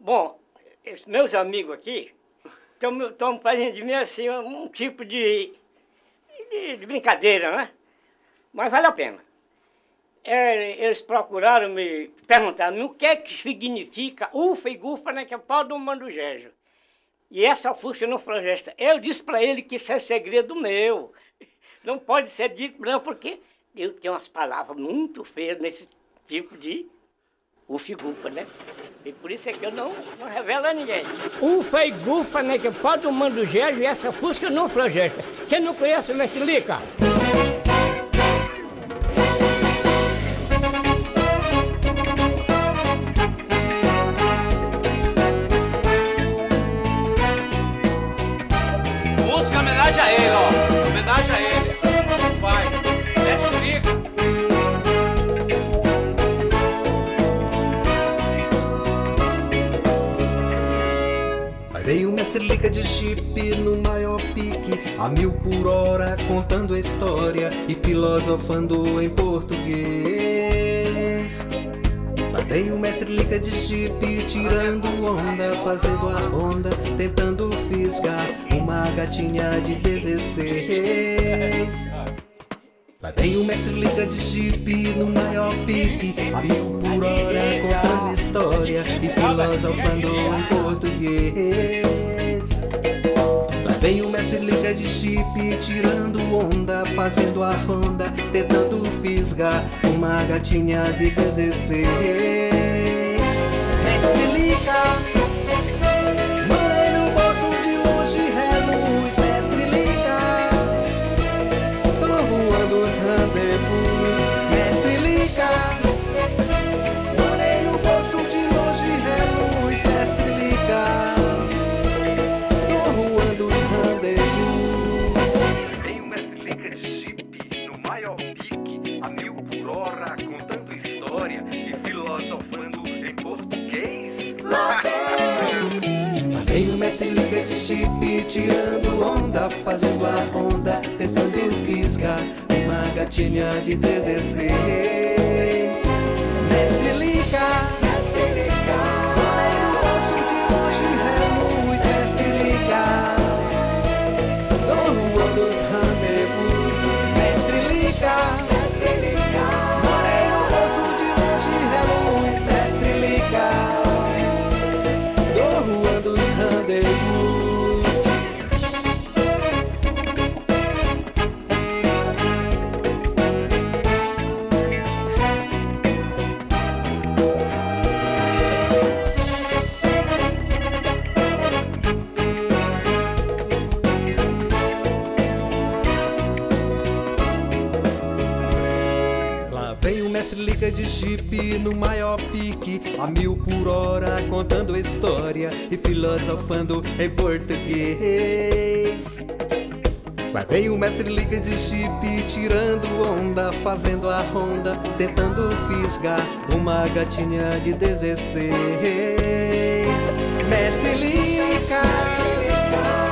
Bom, esses meus amigos aqui estão fazendo de mim assim um tipo de brincadeira, né? Mas vale a pena. Eles procuraram me perguntar o que é que significa ufa e gufa, né, que é o pau do mandujejo. E essa fuxa não floresta. Eu disse para ele que isso é segredo meu. Não pode ser dito não, porque eu tenho umas palavras muito feias nesse tipo de ufa e gufa, né? E por isso é que eu não revelo a ninguém. Ufa e gufa, né, que é o pau do mandujejo e essa fuxa não floresta. Quem não conhece, mestre Lica? Homenagem a ele, ó. Homenagem a ele. Vai. Mestre Lica. Aí veio o mestre Lica de jipe no maior pique, a 1000 por hora, contando a história e filosofando em português. Lá vem o mestre Lica de jipe, tirando onda, fazendo a ronda, tentando fisgar uma gatinha de 16. Lá vem o mestre Lica de jipe no maior pique, a 1000 por hora, contando história e filosofando em português. Lá vem o mestre Lica de jipe, tirando onda, fazendo a ronda, tentando fisgar uma gatinha de 16. Mestre Lica, mandei no bolso de longe reluz. Mestre Lica, tô voando os rendezvous. Mestre Lica, mandei no bolso de longe reluz. Mestre Lica, tô voando os rendezvous. Tem o mestre Lica de jipe no maior pique, a 1000 por hora, contando história e filosofando em português. Lá vem o mestre Lica de jipe, tirando onda, fazendo a ronda, tentando fisgar uma gatinha de 16. Mestre Lica, mandei no bolso de longe reluz. Mestre Lica, tô voando os rendezvous. Mestre Lica, mandei no bolso de longe reluz. Mestre Lica, tô voando os rendezvous. Lá vem o mestre Lica de jipe no maior pique, a 1000 por hora, contando história e filosofando em português. Lá vem o mestre Lica de jipe, tirando onda, fazendo a ronda, tentando fisgar uma gatinha de 16. Mestre Lica,